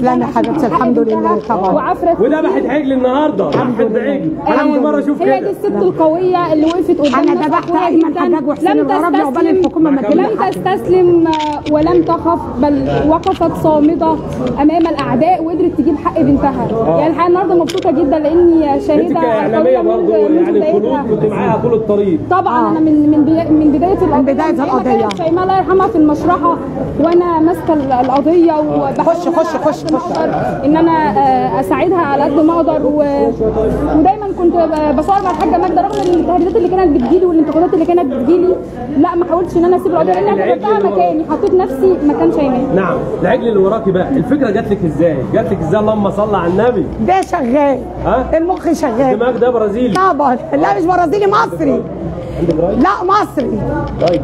تسلمي يا حبيبتي، الحمد لله طبعا. وعفرت وذبحت عجل النهارده، ذبحت بعجل. انا اول مره اشوف كده. هي دي الست القويه اللي وقفت قدام انا ذبحت ايمن حجاج وحسين الغرابي عقبال الحكومه ما لم تستسلم ولم تخف، بل وقفت صامده امام الاعداء وقدرت تجيب حق بنتها. يعني الحقيقه النهارده مبسوطه جدا لاني شاهده اعلاميه برضه، يعني الخلود كنت معاها طول الطريق. طبعا انا من بدايه القضيه، من بدايه القضيه شيماء الله يرحمها في المشرحه وانا ماسكه القضيه خش ان انا اساعدها على قد ما اقدر، ودايما كنت بصور مع الحاجه ماجده رغم التهديدات اللي كانت بتجيلي والانتقادات اللي كانت بتجيلي. لا ما حاولتش ان انا اسيب القضيه لان انا حطيتها مكاني، حطيت نفسي مكان شيماء. نعم. العجل اللي وراكي بقى، الفكره جات لك ازاي؟ جات لك ازاي؟ اللهم صل على النبي. ده شغال، المخ شغال. الدماغ ده برازيلي طبعا. لا مش برازيلي، مصري. لا مصري. طيب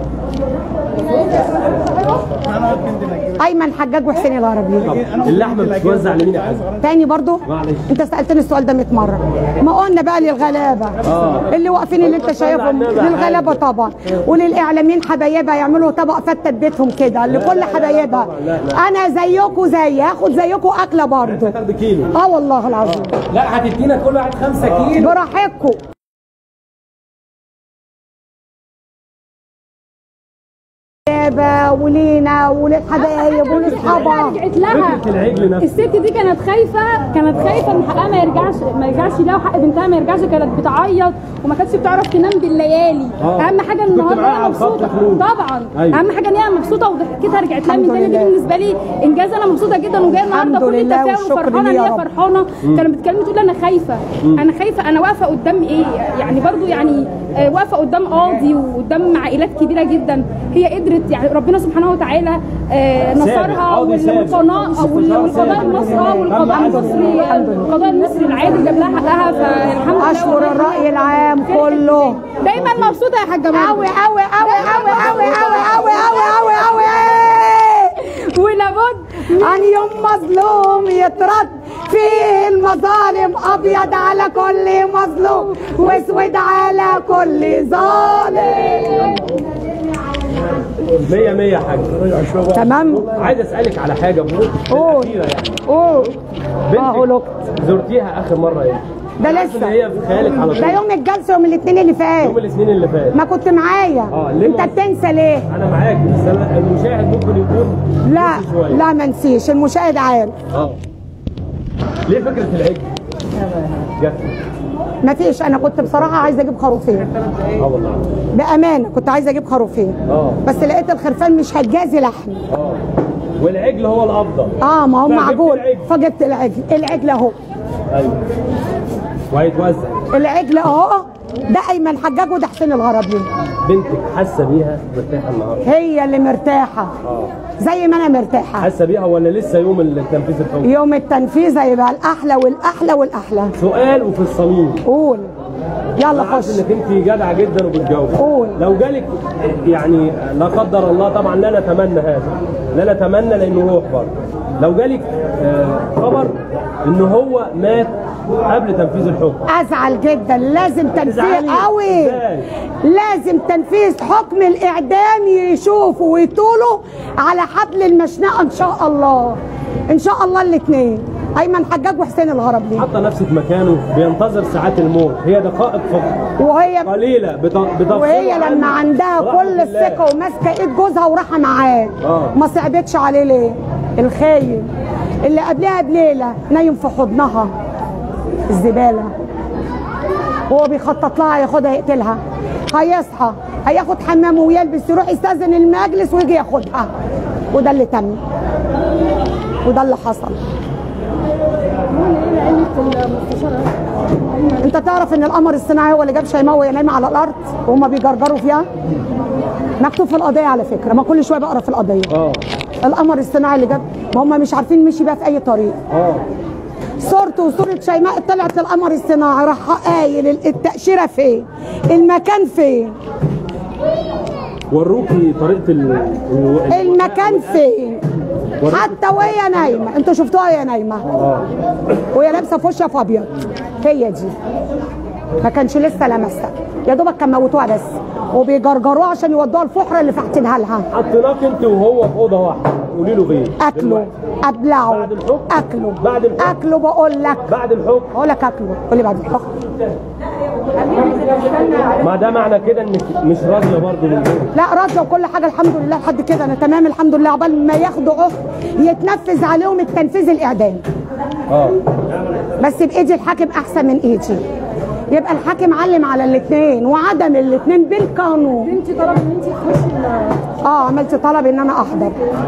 ايمن حجاج وحسين الغرابي. اللحمه بتتوزع لمين يا حاج؟ تاني برضو؟ معلش. انت سالتني السؤال ده 100 مره. ما قلنا بقى للغلابه اللي واقفين اللي انت شايفهم، للغلابه طبعا، وللاعلاميين حبايبها يعملوا طبق فته بيتهم كده لكل حبايبها. انا زيكم هاخد زيكم اكله برضو. هتاخد كيلو؟ والله العظيم. لا هتدينا كل واحد 5 كيلو براحتكم. ولينا وللحبايب ولاصحابها. رجعت لها الست دي كانت خايفه ان حقها ما يرجعش لها، وحق بنتها ما يرجعش. كانت بتعيط وما كانتش بتعرف تنام بالليالي. اهم حاجه النهارده انا مبسوطه طبعا. اهم حاجه ان هي مبسوطه وضحكتها رجعت لها من تاني. دي بالنسبه لي انجاز، انا مبسوطه جدا وجايه النهارده كل تفاؤل وفرحانه ان هي فرحانه. كانت بتكلمني تقول انا خايفه انا واقفه قدام ايه يعني، برضو يعني واقفه قدام قاضي وقدام عائلات كبيره جدا. هي قدرت، يعني ربنا سبحانه وتعالى نصرها، والقضاء المصري والقضاء المصري العادل جاب لها حقها. فالحمد لله. اشكر الراي العام كله. دايما مبسوطه يا حاجه ماجده قوي قوي قوي قوي قوي قوي قوي قوي قوي. ولابد ان يوم مظلوم يترد فيه المظالم، ابيض على كل مظلوم واسود على كل ظالم. 100 100 يا حاج. تمام. عايز اسالك على حاجه قول. يعني. قول. بنتك زرتيها اخر مره ايه؟ ده لسه. هي في خيالك على طول. ده يوم الجلسه يوم الاثنين اللي فات. يوم الاثنين اللي فات. ما كنت معايا. انت بتنسى ليه؟ انا معاك، بس المشاهد ممكن يكون لا ما نسيش، المشاهد عارف. ليه فكره العجل؟ جت ما فيش. انا كنت بصراحه عايزه اجيب خروفين. والله بامانه كنت عايزه اجيب خروفين. بس لقيت الخرفان مش هتجازي لحم. والعجل هو الافضل. ما هو معقول. فجبت العجل اهو. ايوه وهيتوزع العجل اهو. ده ايمن حجاج وده حسين الغرابي. بنتك حاسه بيها مرتاحه النهارده؟ هي اللي مرتاحه. زي ما انا مرتاحه. حاسه بيها ولا لسه يوم التنفيذ الحكم؟ يوم التنفيذ هيبقى الاحلى والاحلى والاحلى. سؤال وفي الصميم. قول. يلا خش. انك انت جدعه جدا وبتجاوب. قول. لو جالك يعني لا قدر الله، طبعا لا نتمنى هذا، لا نتمنى لانه روح برضه، لو جالك خبر ان هو مات قبل تنفيذ الحكم، ازعل جدا. لازم تنفيذ قوي. لازم تنفيذ حكم الاعدام، يشوفوا ويطولوا على حبل المشنقه ان شاء الله. ان شاء الله الاثنين، ايمن حجاج وحسين الغرابي. حاطه نفسك مكانه بينتظر ساعات الموت، هي دقائق فقط وهي قليله وهي لما عندها كل الثقه وماسكه ايد جوزها وراحه معاه. ما صعبتش عليه ليه؟ الخاين اللي قبلها بليله نايم في حضنها الزباله، هو بيخطط لها ياخدها يقتلها. هيصحى هياخد حمامه ويلبس يروح يستاذن المجلس ويجي ياخدها. وده اللي تم وده اللي حصل. انت تعرف ان القمر الصناعي هو اللي جاب شيماء وهي نايمه على الارض وهم بيجرجروا فيها؟ مكتوب في القضيه على فكره، ما كل شويه بقرا في القضيه. القمر الصناعي اللي جاب، ما هم مش عارفين مشي بقى في اي طريق. صورته وصوره شيماء طلعت للقمر الصناعي، راح قايل التاشيره فين؟ المكان فين؟ وروكي طريقه المكان فين؟ حتى وهي نايمه، انتوا شفتوها وهي نايمه وهي لابسه فوشها في ابيض. هي دي ما كانش لسه لمسها، يا دوبك كان موتوها بس وبيجرجروها عشان يودوها الفحره اللي فاحتينها لها. حطيناك انت وهو في اوضه واحده. قولي له غير اكله ابلعه بعد الحكم؟ اكله بعد الحكم؟ اكله بقول لك بعد الحكم. بقول لك اكله. قول لي بعد الحكم. ما ده معنى كده انك مش راضيه برضه بالجو. لا راضيه وكل حاجه الحمد لله لحد كده انا تمام الحمد لله. عقبال ما ياخدوا عقد يتنفذ عليهم التنفيذ الاعدام. بس بايدي الحاكم احسن من ايدي. يبقى الحاكم علم على الاثنين وعدم الاثنين بالقانون. انت طلب ان انت تخشي عملت طلب ان انا احضر.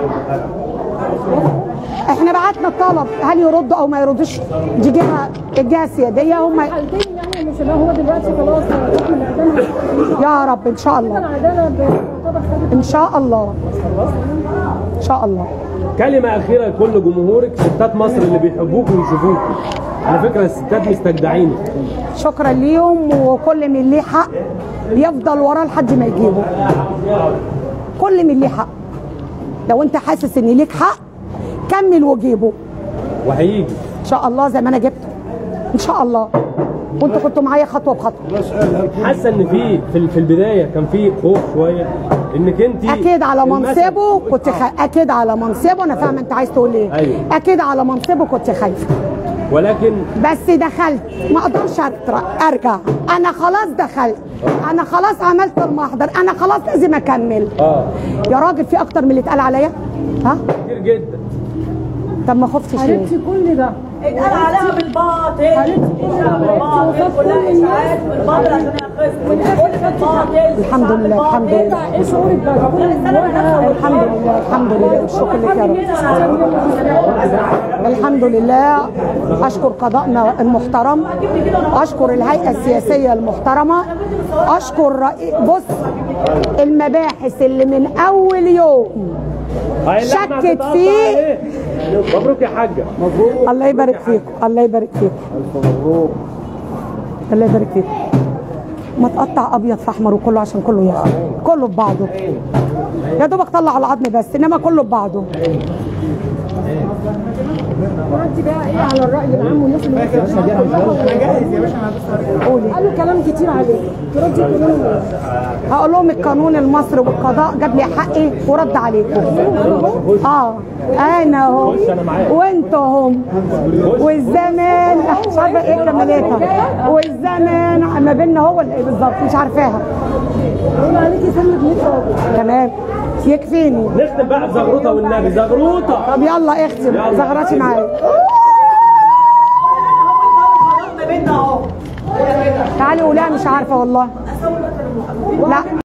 احنا بعتنا الطلب هل يردوا او ما يردوش دي الجهه السياديه هم حالتين يعني مش اللي هو دلوقتي خلاص حكم الاعدام. يا رب ان شاء الله العداله ان شاء الله ان شاء الله. كلمه اخيره لكل جمهورك ستات مصر اللي بيحبوك ويشوفوك. على فكره الستات مستجدعينك. شكرا ليهم وكل من ليه حق يفضل وراه لحد ما يجيبه. كل من ليه حق. لو انت حاسس ان ليك حق كمل وجيبه وهيجي ان شاء الله زي ما انا جبته ان شاء الله. وانتوا كنتوا معايا خطوه بخطوه. حاسه ان في البدايه كان في خوف شويه انك انت اكيد على منصبه كنت اكيد على منصبه انا فاهمه انت عايز تقول ايه. أيوه. اكيد على منصبه كنت خايفه ولكن بس دخلت ما اقدرش ارجع. انا خلاص دخلت انا خلاص عملت المحضر انا خلاص لازم اكمل. يا راجل في اكتر من اللي اتقال عليا كتير جدا. طب ما خفتش ليه؟ حبيبتي كل ده اتقال عليها بالباطل كلها اشاعات بالباطل عشان ينقذوا الحمد لله الحمد لله ايه شعورك بقى؟ الحمد لله الحمد لله والشكر لك يا رب. الحمد لله. اشكر قضائنا المحترم اشكر الهيئه السياسيه المحترمه اشكر بص المباحث اللي من اول يوم شكت فيه. مبروك يا حاجه. مبروك. الله يبارك فيكم الله يبارك فيكم. مبروك. الله يبارك فيكم. ما تقطع ابيض في احمر وكله عشان كله ياخد كله ببعضه. يا دوبك طلع العظم بس انما كله ببعضه. ردي بقى ايه على الراي العام والناس اللي قولي. قالوا كلام كتير عليك تردي تقولوا هقول لهم القانون المصري والقضاء جاب لي حقي ورد عليكم. انا اهو وانتوا هم والزمان مش عارفه ايه كمالاتها والزمان ما بيننا هو اللي بالظبط مش عارفاها. قولوا عليكي سنة بنت تمام يكفيني. نختم بقى بزغروطه والنبي زغروطه. طب يلا اختم زغرتي معايا. تعالي قولها مش عارفه والله. لا